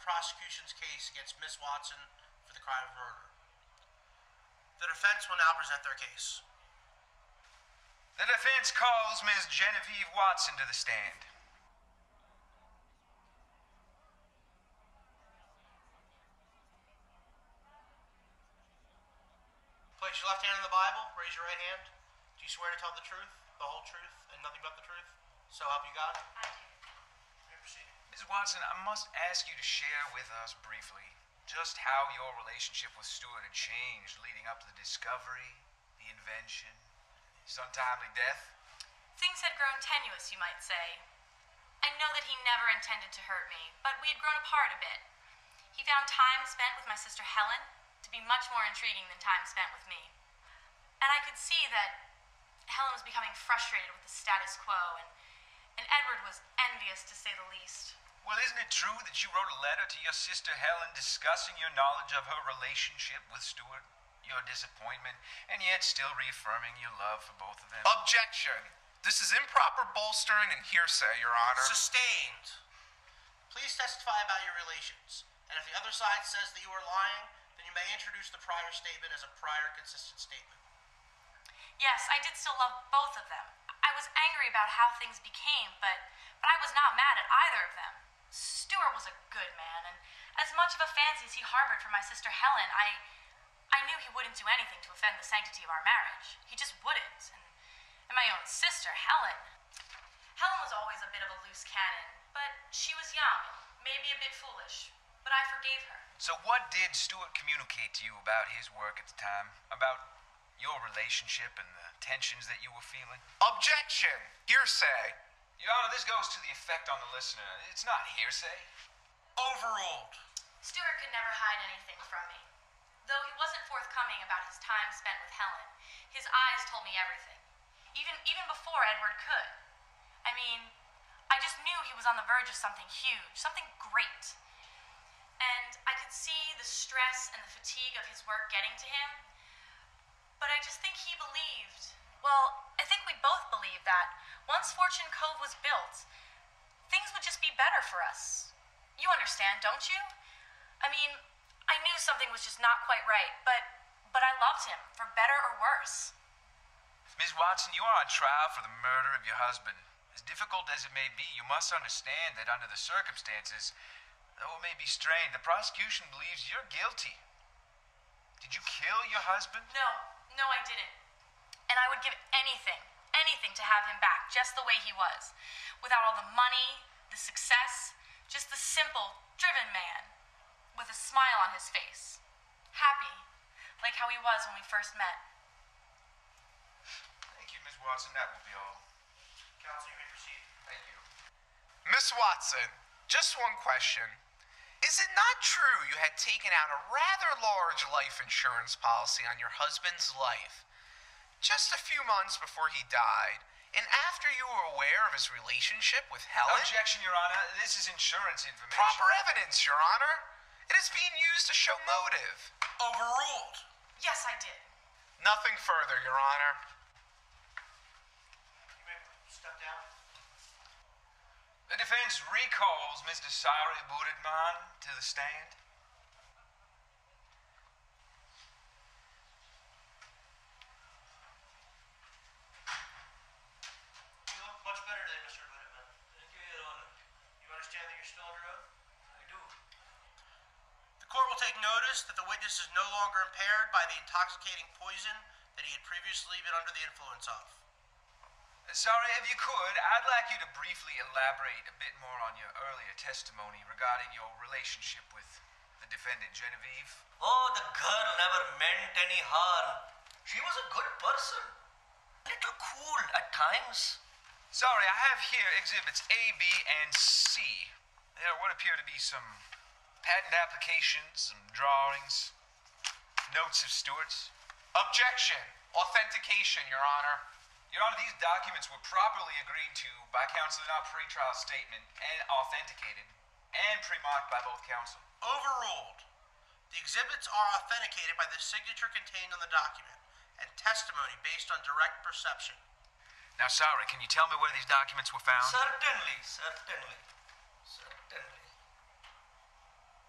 prosecution's case against Miss Watson for the crime of murder. The defense will now present their case. The defense calls Ms. Genevieve Watson to the stand. Place your left hand on the Bible, raise your right hand. Do you swear to tell the truth, the whole truth, and nothing but the truth? So help you God? I do. You may proceed. Ms. Watson, I must ask you to share with us briefly just how your relationship with Stewart had changed leading up to the discovery, the invention, his untimely death. Things had grown tenuous, you might say. I know that he never intended to hurt me, but we had grown apart a bit. He found time spent with my sister Helen to be much more intriguing than time spent with me. And I could see that Helen was becoming frustrated with the status quo, and Edward was envious, to say the least. Well, isn't it true that you wrote a letter to your sister Helen discussing your knowledge of her relationship with Stewart, your disappointment, and yet still reaffirming your love for both of them? Objection! This is improper bolstering and hearsay, Your Honor. Sustained. Please testify about your relations, and if the other side says that you are lying, then you may introduce the prior statement as a prior consistent statement. Yes, I did still love both of them. I was angry about how things became, but I was not mad at either of them. Stewart was a good man, and as much of a fancy as he harbored for my sister Helen, I knew he wouldn't do anything to offend the sanctity of our marriage. He just wouldn't. And my own sister, Helen was always a bit of a loose cannon, but she was young, maybe a bit foolish, but I forgave her. So what did Stewart communicate to you about his work at the time? About your relationship and the tensions that you were feeling? Objection! Hearsay! Your Honor, this goes to the effect on the listener. It's not hearsay. Overruled. Stewart could never hide anything from me. Though he wasn't forthcoming about his time spent with Helen, his eyes told me everything. Even before Edward could. I mean, I just knew he was on the verge of something huge, something great. And I could see the stress and the fatigue of his work getting to him. But I just think he believed. Well, I think we both believed that once Fortune Cove was built, things would just be better for us. You understand, don't you? I mean, I knew something was just not quite right, but I loved him, for better or worse. Ms. Watson, you are on trial for the murder of your husband. As difficult as it may be, you must understand that under the circumstances, though it may be strained, the prosecution believes you're guilty. Did you kill your husband? No, I didn't. And I would give anything to have him back, just the way he was. Without all the money, the success, just the simple, driven man, with a smile on his face. Happy, like how he was when we first met. Thank you, Ms. Watson. That will be all. Counsel, you may proceed. Thank you. Miss Watson, just one question. Is it not true you had taken out a rather large life insurance policy on your husband's life just a few months before he died, and after you were aware of his relationship with Helen? Objection, Your Honor. This is insurance information. Proper evidence, Your Honor. It is being used to show motive. Overruled. Yes, I did. Nothing further, Your Honor. You may step down. The defense recalls Mr. Sari Buritman to the stand. You look much better today, Mr. Buritman. Thank you, Your Honor. You understand that you're still under oath? I do. The court will take notice that the witness is no longer impaired by the intoxicating poison that he had previously been under the influence of. Sorry, if you could, I'd like you to briefly elaborate a bit more on your earlier testimony regarding your relationship with the defendant, Genevieve. Oh, the girl never meant any harm. She was a good person. A little cool at times. Sorry, I have here exhibits A, B, and C. There would appear to be some patent applications, some drawings, notes of Stewart's. Objection. Authentication, Your Honor. Your Honor, these documents were properly agreed to by counsel in our pretrial statement and authenticated and pre-marked by both counsel. Overruled. The exhibits are authenticated by the signature contained on the document and testimony based on direct perception. Now, sorry, can you tell me where these documents were found? Certainly.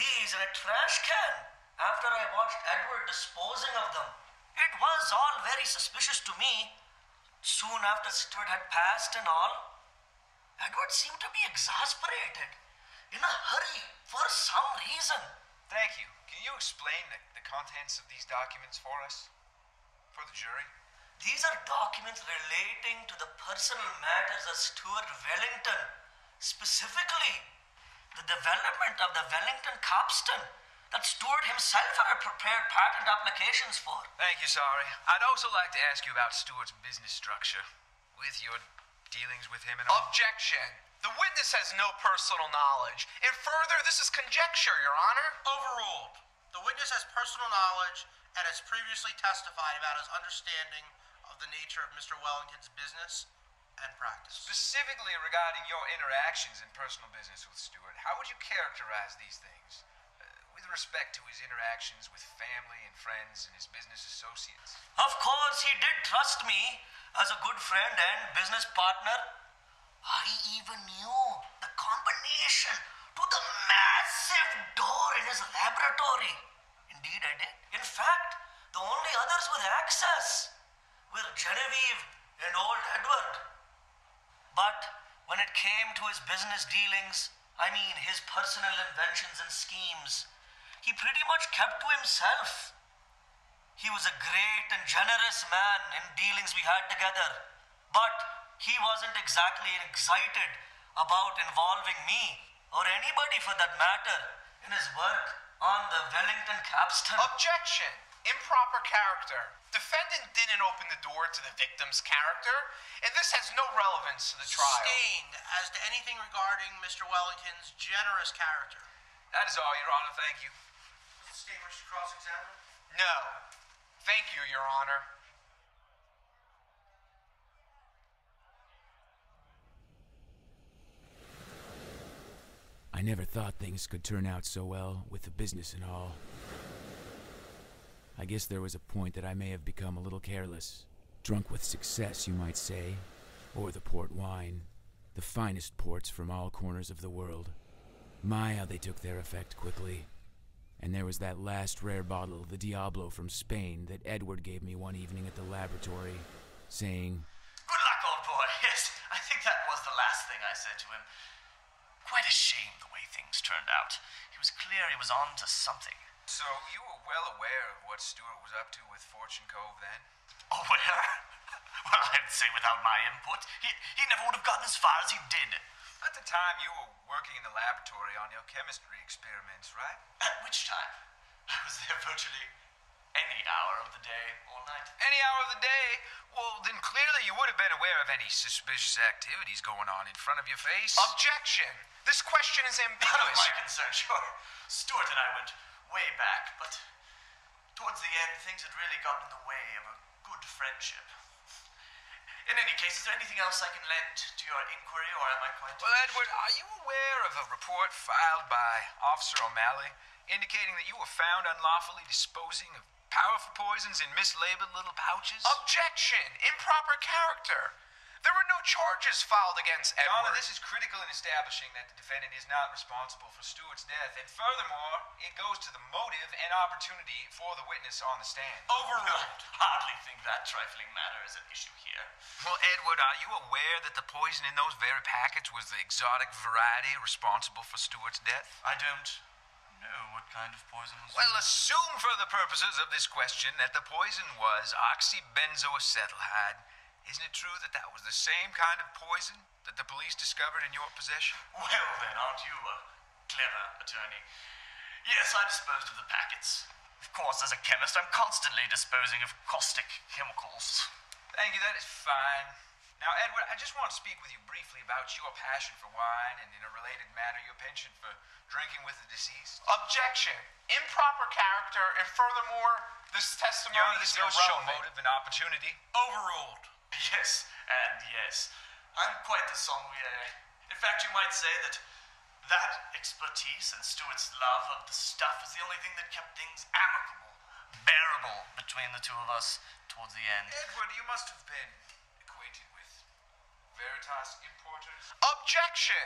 keys in a trash can after I watched Edward disposing of them. It was all very suspicious to me. Soon after Stuart had passed and all, Edward seemed to be exasperated, in a hurry, for some reason. Thank you. Can you explain the contents of these documents for us? For the jury? These are documents relating to the personal matters of Stuart Wellington. Specifically, the development of the Wellington capstan that Stuart himself had prepared patent applications for. Thank you, sorry. I'd also like to ask you about Stuart's business structure, with your dealings with him and all. Objection. The witness has no personal knowledge. And further, this is conjecture, Your Honor. Overruled. The witness has personal knowledge and has previously testified about his understanding of the nature of Mr. Wellington's business and practice. Specifically regarding your interactions in personal business with Stuart, how would you characterize these things? With respect to his interactions with family and friends and his business associates. Of course, he did trust me as a good friend and business partner. I even knew the combination to the massive door in his laboratory. Indeed, I did. In fact, the only others with access were Genevieve and old Edward. But when it came to his business dealings, I mean his personal inventions and schemes, he pretty much kept to himself. He was a great and generous man in dealings we had together, but he wasn't exactly excited about involving me, or anybody for that matter, in his work on the Wellington capstan. Objection. Improper character. Defendant didn't open the door to the victim's character, and this has no relevance to the trial. Sustained as to anything regarding Mr. Wellington's generous character. That is all, Your Honor. Thank you. Does the state wish to cross-examine? No. Thank you, Your Honor. I never thought things could turn out so well, with the business and all. I guess there was a point that I may have become a little careless. Drunk with success, you might say. Or the port wine. The finest ports from all corners of the world. My, how they took their effect quickly. And there was that last rare bottle, the Diablo from Spain, that Edward gave me one evening at the laboratory, saying, "Good luck, old boy." Yes, I think that was the last thing I said to him. Quite a shame the way things turned out. It was clear he was on to something. So you were well aware of what Stuart was up to with Fortune Cove then? Aware? Well, I'd say without my input, he never would have gotten as far as he did. At the time, you were working in the laboratory on your chemistry experiments, right? At which time? I was there virtually any hour of the day, all night. Any hour of the day? Well, then clearly you would have been aware of any suspicious activities going on in front of your face. Objection. This question is None of ambiguous. my concern, sure. Stuart and I went way back, but towards the end, things had really gotten in the way of a good friendship. In any case, is there anything else I can lend to your inquiry, or am I quite... Well, Edward, are you aware of a report filed by Officer O'Malley indicating that you were found unlawfully disposing of powerful poisons in mislabeled little pouches? Objection. Improper character. There were no charges filed against Your Edward. Honor, this is critical in establishing that the defendant is not responsible for Stuart's death, and furthermore, it goes to the motive and opportunity for the witness on the stand. Overruled. Hardly think that trifling matter is an issue here. Well, Edward, are you aware that the poison in those very packets was the exotic variety responsible for Stuart's death? I don't know what kind of poison was... Well, assume for the purposes of this question that the poison was oxybenzoacetylhydride. Isn't it true that that was the same kind of poison that the police discovered in your possession? Well, then, aren't you a clever attorney? Yes, I disposed of the packets. Of course, as a chemist, I'm constantly disposing of caustic chemicals. Thank you, that is fine. Now, Edward, I just want to speak with you briefly about your passion for wine and, in a related matter, your penchant for drinking with the deceased. Objection. Improper character, and furthermore, this testimony Your Honor, is this goes to show irrelevant. motive and opportunity. Overruled. Yes, and yes. I'm quite the sommelier. In fact, you might say that expertise and Stuart's love of the stuff is the only thing that kept things amicable, bearable between the two of us towards the end. Edward, you must have been acquainted with Veritas Importers. Objection.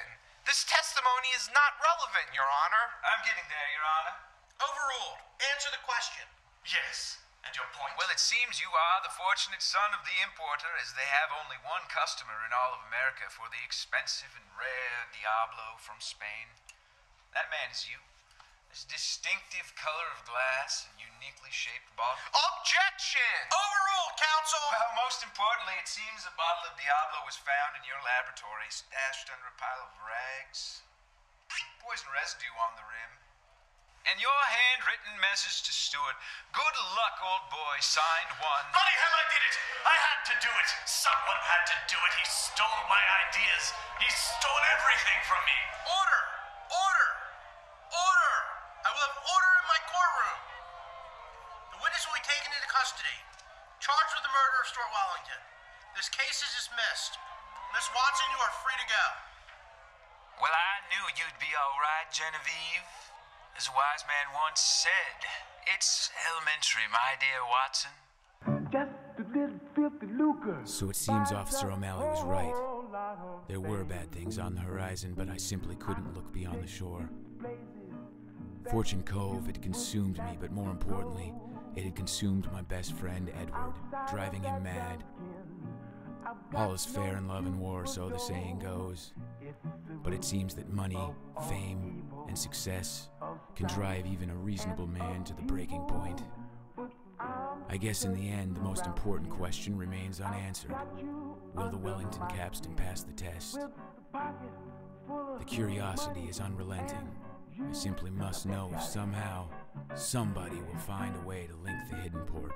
This testimony is not relevant, Your Honor. I'm getting there, Your Honor. Overruled. Answer the question. Yes. And your point? Well, it seems you are the fortunate son of the importer, as they have only one customer in all of America for the expensive and rare Diablo from Spain. That man is you. This distinctive color of glass and uniquely shaped bottle. Objection! Overruled, counsel! Well, most importantly, it seems a bottle of Diablo was found in your laboratory, stashed under a pile of rags. Poison residue on the rim. And your handwritten message to Stuart. Good luck, old boy. Signed one. Bloody hell, I did it! I had to do it! Someone had to do it! He stole my ideas! He stole everything from me! Order! Order! Order! I will have order in my courtroom. The witness will be taken into custody, charged with the murder of Stuart Wellington. This case is dismissed. Miss Watson, you are free to go. Well, I knew you'd be all right, Genevieve. As a wise man once said, it's elementary, my dear Watson. Just a little filthy lucre. So it seems Officer O'Malley was right. There were bad things on the horizon, but I simply couldn't look beyond the shore. Fortune Cove had consumed me, but more importantly, it had consumed my best friend, Edward, driving him mad. All is fair in love and war, so the saying goes. But it seems that money, fame, and success can drive even a reasonable man to the breaking point. I guess in the end, the most important question remains unanswered. Will the Wellington capstan pass the test? The curiosity is unrelenting. I simply must know if somehow, somebody will find a way to link the hidden port.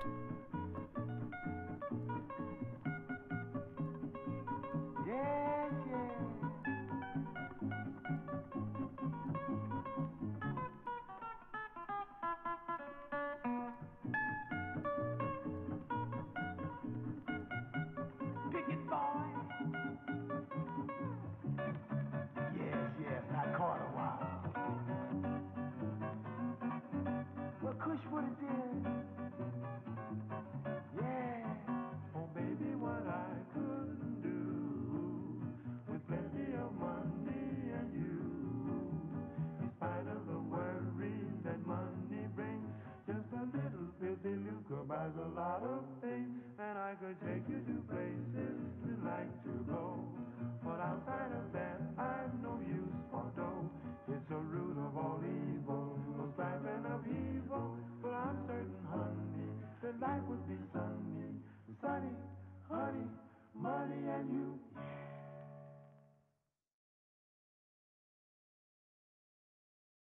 What it did. Yeah. Oh, baby, what I couldn't do with plenty of money and you. In spite of the worries that money brings, just a little filthy lucre buys a lot of things. And I could take you to places we like to go. But outside of that, I've no use for dough. It's the root of all evil, no strife and upheaval. But I'm certain, honey, that life would be sunny, sunny, honey, money and you.